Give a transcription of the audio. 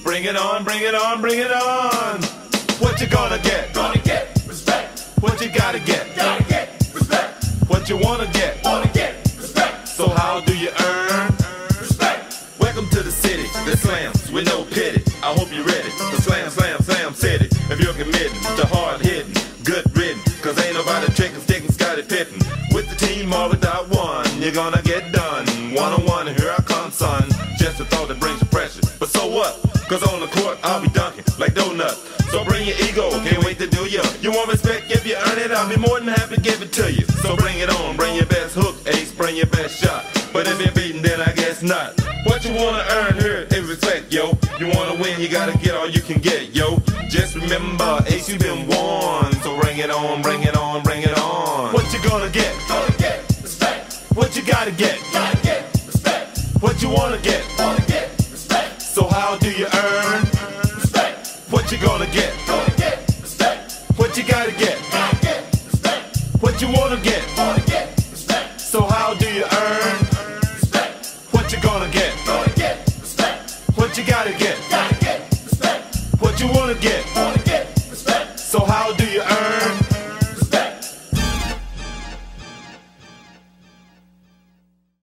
Bring it on, bring it on, bring it on. What you gonna get? Gonna get respect. What you gotta get? Gotta get respect. What you wanna get? Wanna get respect. So how do you earn Respect. Welcome to the city, the slams with no pity. I hope you're ready. The slam, slam, slam city. If you're committing to hard hitting, good ridden. Cause ain't nobody tricking, sticking Scottie Pippen. With the team or without one, you're gonna get done. One on one, here I come, son. Just a thought that brings you pressure. But so what? Cause on the court, I'll be dunking like donuts. So bring your ego, can't wait to do ya. You want respect, if you earn it, I'll be more than happy to give it to you. So bring it on, bring your best hook, ace, bring your best shot. But if you're beaten, then I guess not. What you wanna earn here is respect, yo. You wanna win, you gotta get all you can get, yo. Just remember, ace, you been won. So bring it on, bring it on, bring it on. What you gonna get? Gonna get respect. What you gotta get? Gotta get respect. What you wanna get? Wanna get respect. So how do you earn Respect. what you gonna get? Gonna get respect. What you gotta get? Gotta get respect. What you wanna get? Wanna get respect. So how do you earn Respect. what you gonna get? Gonna get respect. What you gotta get? Gotta get respect. What you wanna get? Wanna get respect. So how do you earn